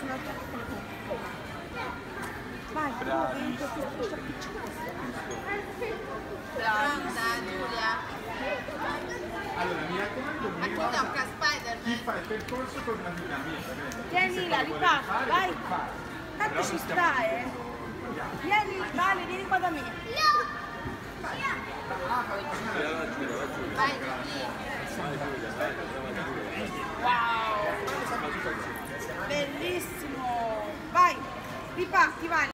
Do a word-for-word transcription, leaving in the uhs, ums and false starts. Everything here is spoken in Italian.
Vai, brava Giulia. allora mi raccomando Ma tu tocca Spider-Man. chi fa il percorso con una dinamica tienila, riparte, vai. Tanto ci sta, eh. Vieni, Vale, vieni qua da me. Vai, Wow! Bellissimo! Vai, riparti, vai!